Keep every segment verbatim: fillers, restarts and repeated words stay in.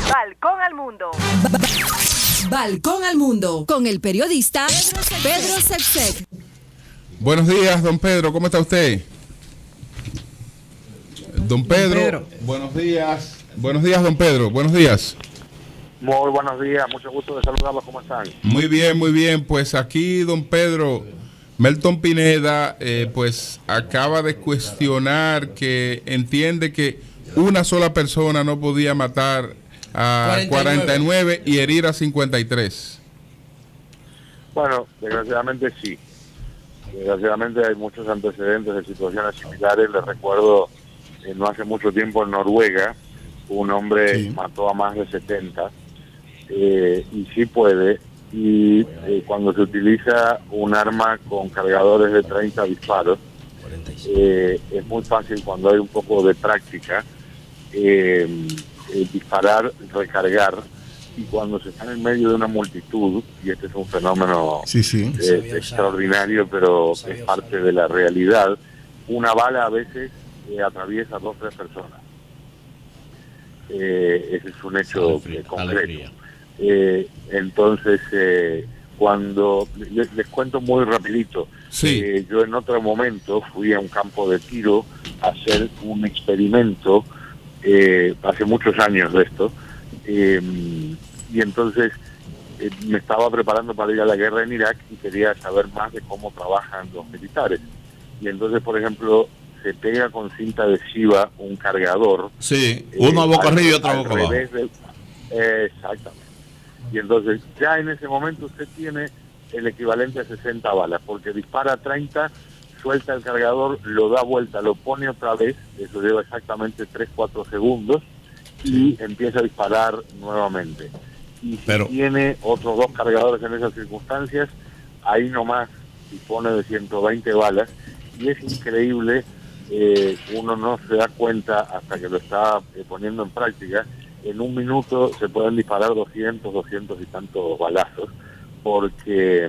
Balcón al Mundo. Balcón al Mundo, con el periodista Pedro Sepsek. Buenos días, don Pedro, ¿cómo está usted? Don Pedro, don Pedro, buenos días. Buenos días, don Pedro, buenos días. Muy buenos días, mucho gusto de saludarlos, ¿cómo están? Muy bien, muy bien, pues aquí, don Pedro, Melton Pineda, eh, pues acaba de cuestionar que entiende que una sola persona no podía matar a cuarenta y nueve y herir a cincuenta y tres. Bueno, desgraciadamente sí. Desgraciadamente hay muchos antecedentes de situaciones similares. Les recuerdo, eh, no hace mucho tiempo en Noruega, un hombre sí. mató a más de setenta, eh, y sí puede, y eh, cuando se utiliza un arma con cargadores de treinta disparos, eh, es muy fácil cuando hay un poco de práctica, eh, eh, disparar, recargar, y cuando se está en medio de una multitud, y este es un fenómeno sí, sí. Eh, extraordinario, pero es parte de la realidad, una bala a veces eh, atraviesa dos o tres personas. Eh, ese es un hecho eh, concreto. Eh, entonces, eh, cuando les, les cuento muy rapidito, sí. eh, yo en otro momento fui a un campo de tiro a hacer un experimento, eh, hace muchos años de esto, eh, y entonces eh, me estaba preparando para ir a la guerra en Irak y quería saber más de cómo trabajan los militares. Y entonces, por ejemplo, se pega con cinta adhesiva un cargador. Sí, uno eh, boca arriba y otro boca abajo. De, eh, exactamente. Y entonces ya en ese momento usted tiene el equivalente a sesenta balas, porque dispara treinta, suelta el cargador, lo da vuelta, lo pone otra vez, eso lleva exactamente tres cuatro segundos, y empieza a disparar nuevamente. Y si Pero... tiene otros dos cargadores en esas circunstancias, ahí nomás dispone de ciento veinte balas, y es increíble, eh, uno no se da cuenta hasta que lo está eh, poniendo en práctica. En un minuto se pueden disparar doscientos, doscientos y tantos balazos, porque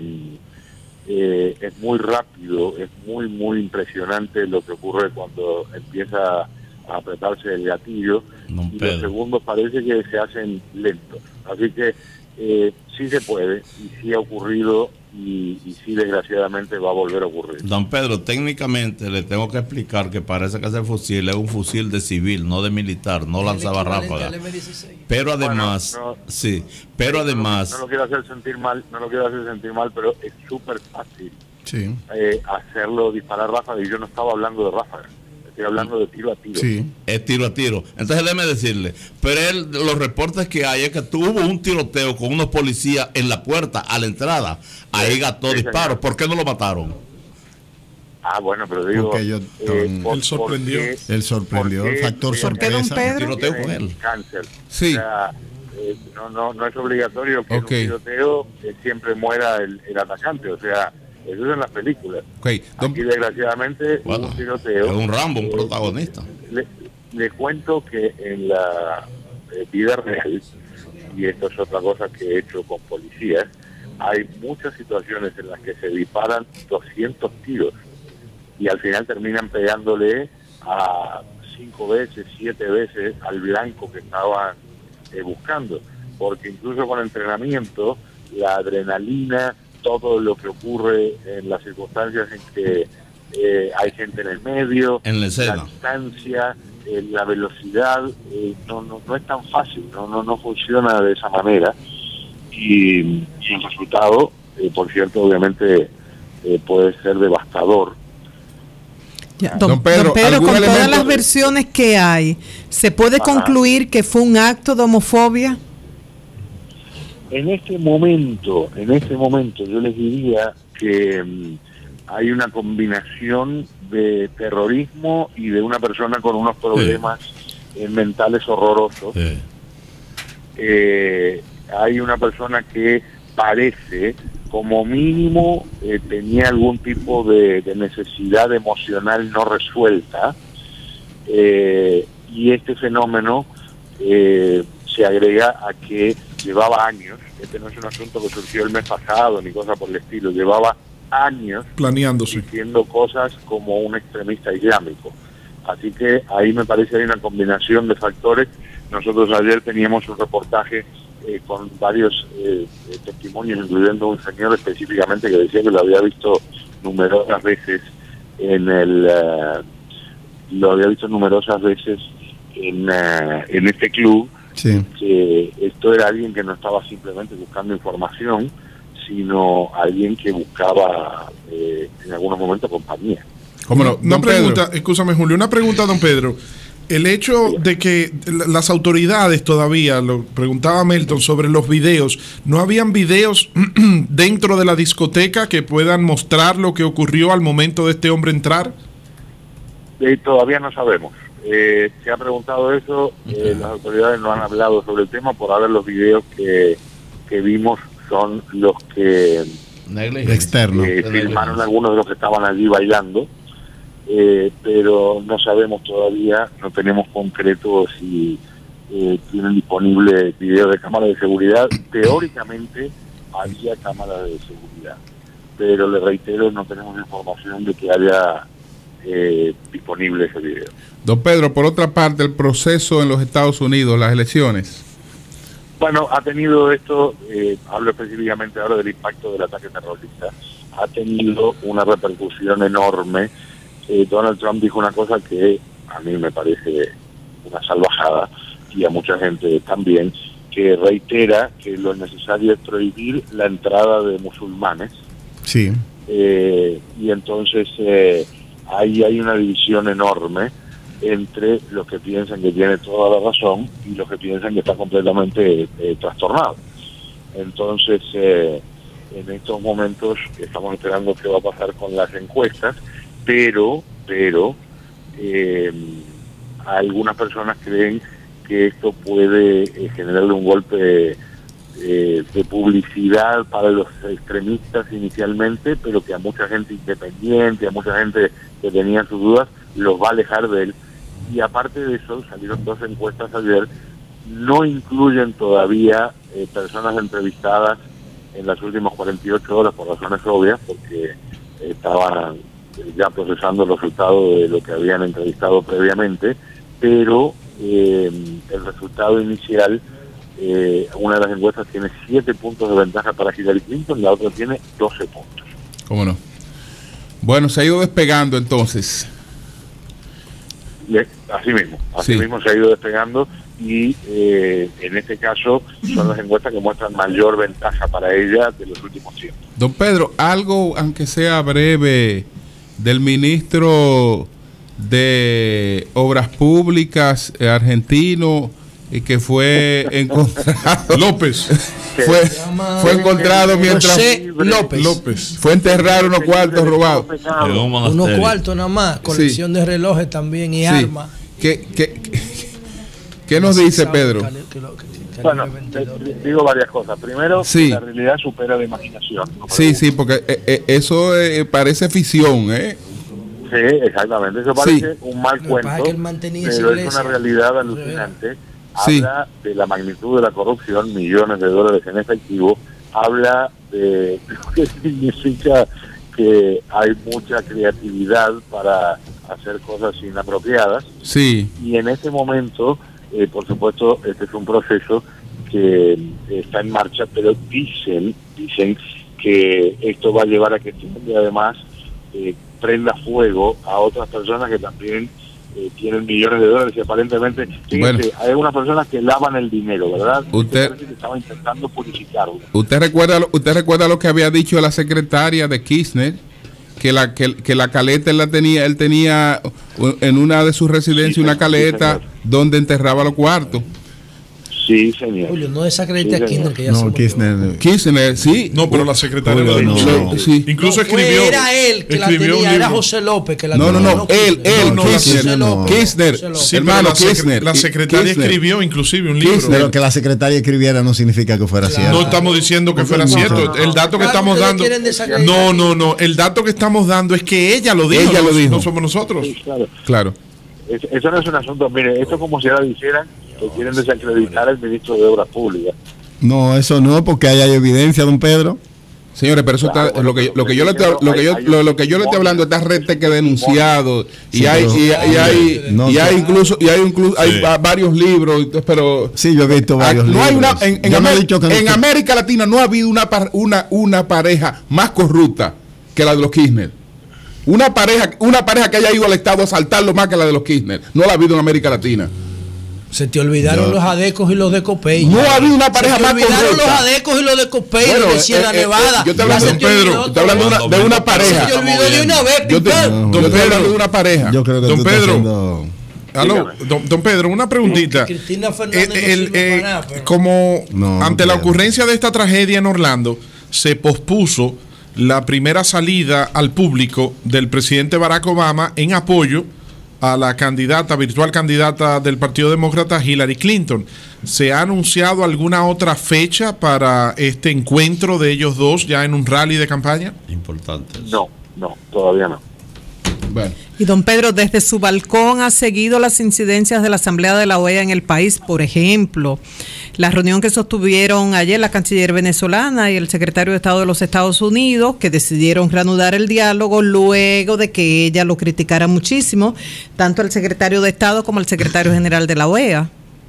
eh, es muy rápido, es muy, muy impresionante lo que ocurre cuando empieza a apretarse el gatillo, no, y los segundos parece que se hacen lentos. Así que eh, sí se puede, y sí ha ocurrido, y, y sí desgraciadamente va a volver a ocurrir. Don Pedro, técnicamente le tengo que explicar que parece que ese fusil es un fusil de civil, no de militar, no lanzaba ráfaga. Pero además, bueno, no, sí, pero no, además... No, no lo quiero hacer sentir mal, no lo quiero hacer sentir mal, pero es súper fácil sí. eh, hacerlo disparar ráfaga, y yo no estaba hablando de ráfaga. Estoy hablando de tiro a tiro. Sí, es tiro a tiro. Entonces déjeme decirle, pero él, los reportes que hay es que tuvo un tiroteo con unos policías en la puerta, a la entrada. Ahí gastó sí, disparos. ¿Por qué no lo mataron? Ah, bueno, pero digo... Porque ellos, eh, por, él sorprendió. Porque, él sorprendió, el factor sorpresa. ¿Por qué, tiroteo con él? Cáncer. Sí. O sea, eh, no, no, no es obligatorio que okay. en un tiroteo eh, siempre muera el, el atacante, o sea... Eso es en las películas. Okay. Aquí, desgraciadamente, bueno, un tiroteo. Es un Rambo, un eh, protagonista. Le, le cuento que en la eh, vida real, y esto es otra cosa que he hecho con policías, hay muchas situaciones en las que se disparan doscientos tiros y al final terminan pegándole a cinco veces, siete veces al blanco que estaban eh, buscando. Porque incluso con entrenamiento, la adrenalina, todo lo que ocurre en las circunstancias en que eh, hay gente en el medio, en la escena, la distancia, eh, la velocidad, eh, no, no no es tan fácil, no no no funciona de esa manera, y, y el resultado, eh, por cierto, obviamente eh, puede ser devastador. Ya, don, don Pedro, don Pedro con elemento? Todas las versiones que hay, ¿se puede Ajá. concluir que fue un acto de homofobia? En este momento, en este momento yo les diría que um, hay una combinación de terrorismo y de una persona con unos problemas sí. eh, mentales horrorosos. Sí. Eh, hay una persona que parece, como mínimo, eh, tenía algún tipo de, de necesidad emocional no resuelta, eh, y este fenómeno eh, se agrega a que llevaba años, este no es un asunto que surgió el mes pasado ni cosa por el estilo, llevaba años planeándose, diciendo cosas como un extremista islámico. Así que ahí me parece que hay una combinación de factores, nosotros ayer teníamos un reportaje eh, con varios eh, testimonios, incluyendo un señor específicamente que decía que lo había visto numerosas veces en el uh, lo había visto numerosas veces en, uh, en este club. Sí. Que esto era alguien que no estaba simplemente buscando información, sino alguien que buscaba eh, en algunos momentos compañía. ¿Cómo no? Una Don pregunta, Pedro. escúchame Julio, una pregunta, don Pedro. El hecho de que las autoridades todavía, lo preguntaba Melton sobre los videos, ¿no habían videos dentro de la discoteca que puedan mostrar lo que ocurrió al momento de este hombre entrar? Eh, todavía no sabemos. Eh, se ha preguntado eso, eh, las autoridades no han hablado sobre el tema, por ahora los videos que, que vimos son los que externo. eh, filmaron algunos de los que estaban allí bailando. Eh, pero no sabemos todavía, no tenemos concreto si eh, tienen disponible video de cámara de seguridad. Teóricamente había cámaras de seguridad, pero le reitero, no tenemos información de que haya eh, disponible ese video. Don Pedro, por otra parte, el proceso en los Estados Unidos, las elecciones. Bueno, ha tenido esto, eh, hablo específicamente ahora del impacto del ataque terrorista, ha tenido una repercusión enorme. Eh, Donald Trump dijo una cosa que a mí me parece una salvajada, y a mucha gente también, que reitera que lo necesario es prohibir la entrada de musulmanes. Sí. Eh, y entonces eh, ahí hay una división enorme entre los que piensan que tiene toda la razón y los que piensan que está completamente eh, trastornado. Entonces, eh, en estos momentos estamos esperando qué va a pasar con las encuestas, pero, pero, eh, algunas personas creen que esto puede eh, generarle un golpe eh, de publicidad para los extremistas inicialmente, pero que a mucha gente independiente, a mucha gente que tenía sus dudas, los va a alejar de él. Y aparte de eso, salieron dos encuestas ayer, no incluyen todavía eh, personas entrevistadas en las últimas cuarenta y ocho horas por razones obvias, porque estaban ya procesando el resultado de lo que habían entrevistado previamente, pero eh, el resultado inicial, eh, una de las encuestas tiene siete puntos de ventaja para Hillary Clinton, la otra tiene doce puntos. ¿Cómo no? Bueno, se ha ido despegando entonces. Así mismo, así Sí. mismo se ha ido despegando, y eh, en este caso son las encuestas que muestran mayor ventaja para ella de los últimos tiempos. Don Pedro, algo, aunque sea breve, del ministro de Obras Públicas eh, argentino, eh, que fue encontrado. López. fue, fue encontrado mientras. José López. López. Fue enterrado unos cuartos robados. Unos cuartos nada más, colección Sí. de relojes también y Sí. armas. ¿Qué, qué, qué, qué nos dice Pedro? Bueno, te- te digo varias cosas. Primero, Sí. la realidad supera la imaginación. ¿no? Sí, sí, porque eh, eh, eso eh, parece ficción, ¿eh? Sí, exactamente. Eso parece Sí. un mal Lo que cuento, pasa es que él mantenía esa pero es iglesia. una realidad alucinante. Sí. Habla de la magnitud de la corrupción, millones de dólares en efectivo. Habla de lo que significa que hay mucha creatividad para hacer cosas inapropiadas. Sí. Y en este momento, eh, por supuesto, este es un proceso que eh, está en marcha, pero dicen, dicen que esto va a llevar a que y además eh, prenda fuego a otras personas que también eh, tienen millones de dólares, y aparentemente, fíjense, Bueno. hay algunas personas que lavan el dinero, ¿verdad? Usted- Parece que estaba intentando purificarlo. ¿Usted recuerda, lo- usted recuerda lo que había dicho la secretaria de Kirchner? Que la, que, que la caleta él la tenía, él tenía en una de sus residencias Sí, una sí, caleta señor. donde enterraba los cuartos. Sí, señor. Julio, no desacredite Sí, a Kirchner, señor. que ya se No, murió. Kirchner. Kirchner, sí. No, pero la secretaria Julio, lo no. denunció. Sí. Incluso No, fue- escribió. era él que la escribió un tenía, era libro. José López que la No, no, tenía, no, él, Kirchner. él, No, no, la Kirchner, Kirchner no. Kirchner, José López. Sí, pero hermano la, secre- Kirchner. la secretaria Kirchner. escribió inclusive un libro. Kirchner. Pero que la secretaria escribiera no significa que fuera cierto. No estamos diciendo que fuera No, no, cierto. no, El dato que Claro, estamos ustedes dando. quieren desacreditar. No, no, no. El dato que estamos dando es que ella lo dijo. Ella no, lo dijo. no somos nosotros. Sí, claro. Claro. Es- Eso no es un asunto, mire, esto es como si ahora dijeran que quieren desacreditar al ministro de Obras Públicas. No, eso no, porque ahí hay evidencia, don Pedro. Señores, pero eso Claro, está, bueno, lo que pero lo que yo le hay- estoy, lo que yo hay- lo, lo que yo le estoy hablando está rete que denunciado y Sí, hay pero- y, y hay No, y hay sí. incluso y hay incluso hay Sí. va- varios libros, pero Sí, yo he visto varios no hay una libros. en, en Yo no he Amé- dicho que no en estoy- América Latina no ha habido una par- una una pareja más corrupta que la de los Kirchner. Una pareja una pareja que haya ido al Estado a asaltarlo más que la de los Kirchner. No la ha habido en América Latina. Se te olvidaron Yo- los adecos y los de Copey. No ha habido una pareja Se te más olvidaron corrupta. los adecos y los de Copey Bueno, de Sierra eh, eh, Nevada. yo estoy Ya hablando, se te Pedro, olvidó estoy hablando de todo. una, de una pareja. Se te olvidó de una vez, Yo te, Pimpán. yo Don estoy Pedro. hablando de una pareja. Yo creo que Don tú estás Pedro. haciendo- Aló, Dígame. don, don Pedro, una preguntita. Cristina Fernández no El- el, sirve eh, para nada, pero- como No, no ante la creo. ocurrencia de esta tragedia en Orlando, se pospuso la primera salida al público del presidente Barack Obama en apoyo a la candidata, virtual candidata del Partido Demócrata, Hillary Clinton. ¿Se ha anunciado alguna otra fecha para este encuentro de ellos dos ya en un rally de campaña? Importante. No, no, todavía no. Bueno, Y don Pedro, desde su balcón ha seguido las incidencias de la Asamblea de la O E A en el país. Por ejemplo, la reunión que sostuvieron ayer la canciller venezolana y el secretario de Estado de los Estados Unidos, que decidieron reanudar el diálogo luego de que ella lo criticara muchísimo, tanto el secretario de Estado como el secretario general de la O E A.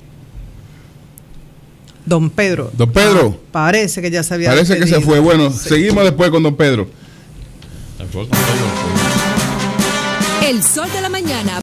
Don Pedro. Don Pedro. Ah, parece que ya se había parece que se despedido. fue. Bueno, Sí. seguimos después con don Pedro. El Sol de la Mañana.